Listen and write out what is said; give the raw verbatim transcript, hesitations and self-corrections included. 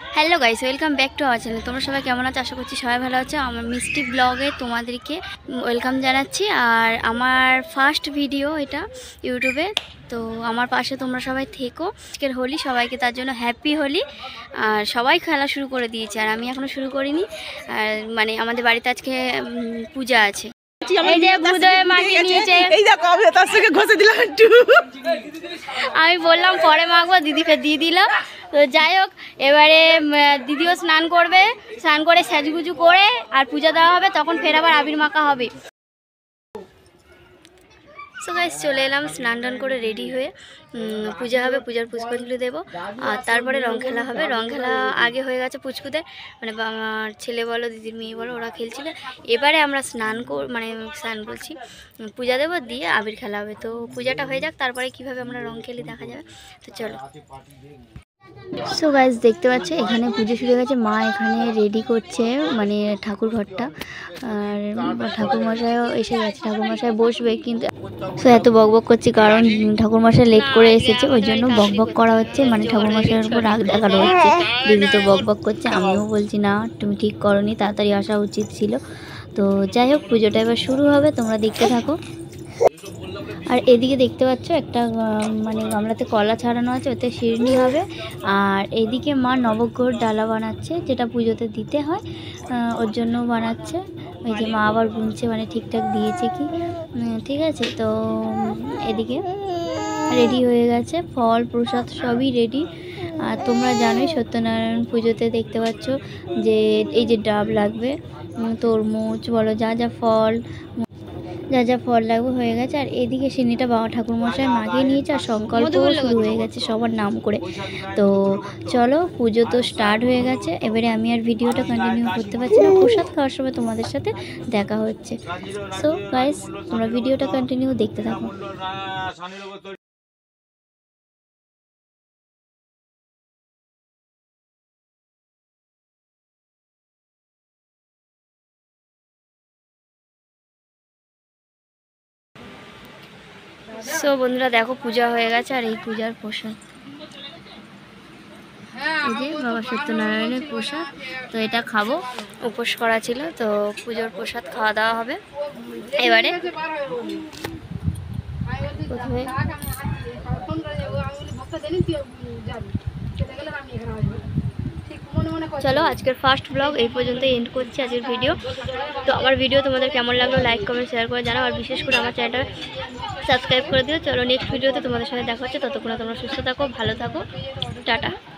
Hello guys, welcome back to our channel. তোমরা সবাই কেমন আছো? আশা করছি সবাই ভালো আছো। আমার মিষ্টি ব্লগে তোমাদেরকে ওয়েলকাম জানাচ্ছি। আর আমার ফার্স্ট ভিডিও এটা ইউটিউবে, তো আমার পাশে তোমরা সবাই থেকো। আজকের হোলি, সবাইকে তার জন্য হ্যাপি হোলি। আর সবাই খেলা শুরু করে দিয়েছে, আর আমি এখনও শুরু করিনি। আর মানে আমাদের বাড়িতে আজকে পূজা আছে। এই যে ভূদয়ে মাখিয়ে নিয়েছে, আমি বললাম পরে মাখবো, দিদি ফের দিয়ে দিল। তো যাই হোক, এবারে দিদিও স্নান করবে, স্নান করে সাজগুজু করে আর পূজা দেওয়া হবে, তখন ফের আবার আবির মাখা হবে। সো গাইস, চলে এলাম স্নান টান করে রেডি হয়ে। পূজা হবে, পূজার পুষ্পাঞ্জলি দেবো, আর তারপরে রং খেলা হবে। রং খেলা আগে হয়ে গেছে পুচকুদের, মানে আমার ছেলে বলো দিদির মেয়ে বলো, ওরা খেলছিল। এবারে আমরা স্নান কর মানে স্নান বলছি পূজা দেবো, দিয়ে আবির খেলা হবে। তো পূজাটা হয়ে যাক, তারপরে কিভাবে আমরা রং খেলি দেখা যাবে। তো চলো। সো গাইস, দেখতে পাচ্ছ এখানে পুজো শুরু হয়ে গেছে। মা এখানে রেডি করছে মানে ঠাকুর ঘরটা, আর ঠাকুরমশাইও এসে গেছে। ঠাকুরমশাই বসবে, কিন্তু সো এত বক বক করছে কারণ ঠাকুরমশাই লেট করে এসেছে, ওই জন্য বক বক করা হচ্ছে, মানে ঠাকুরমশাইয়ের উপর রাগ দেখানো হচ্ছে। দিদি তো বক বক করছে, আমিও বলছি না তুমি ঠিক করনি, তাড়াতাড়ি আসা উচিত ছিল। তো যাই হোক, পুজোটা এবার শুরু হবে, তোমরা দেখতে থাকো। আর এদিকে দেখতে পাচ্ছ একটা মানে গামলাতে কলা ছাড়ানো আছে, ওতে শিরনি হবে। আর এদিকে মা নবগ্রহর ডালা বানাচ্ছে, যেটা পুজোতে দিতে হয়, ওর জন্য বানাচ্ছে। ওই যে মা আবার গুনছে, মানে ঠিকঠাক দিয়েছে কি। ঠিক আছে, তো এদিকে রেডি হয়ে গেছে, ফল প্রসাদ সবই রেডি। আর তোমরা জানোই সত্যনারায়ণ পুজোতে দেখতে পাচ্ছ যে এই যে ডাব লাগবে, তরমুজ বলো, যা যা ফল যা যা ফল লাগবে হয়ে গেছে। আর এদিকে সিন্নিটা বাবা ঠাকুরমশাই মাখিয়ে নিয়েছে, আর সংকল্পও শুরু হয়ে গেছে সবার নাম করে। তো চলো, পুজো তো স্টার্ট হয়ে গেছে। এবারে আমি আর ভিডিওটা কন্টিনিউ করতে পারছি না, প্রসাদ খাওয়ার সময় তোমাদের সাথে দেখা হচ্ছে। সো গাইস, তোমরা ভিডিওটা কন্টিনিউ দেখতে থাকো। সো বন্ধুরা দেখো, পূজা হয়ে গেছে, আর এই পূজার প্রসাদ, এই যে বাবা সত্যনারায়ণের প্রসাদ। তো এটা খাবো, উপোস করা ছিল, তো পুজোর প্রসাদ খাওয়া দাওয়া হবে। এবারে প্রথমে চলো, আজকের ফার্স্ট ব্লগ এই পর্যন্ত এন্ড করছি, আজকের ভিডিও। তো আমার ভিডিও তোমাদের কেমন লাগলো লাইক কমেন্ট শেয়ার করে জানাও, আর বিশেষ করে আমার চ্যানেলটা সাবস্ক্রাইব করে দিও। চলো, নেক্সট ভিডিওতে তোমাদের সাথে দেখা হচ্ছে। ততক্ষণ তোমরা সুস্থ থাকো, ভালো থাকো, টাটা।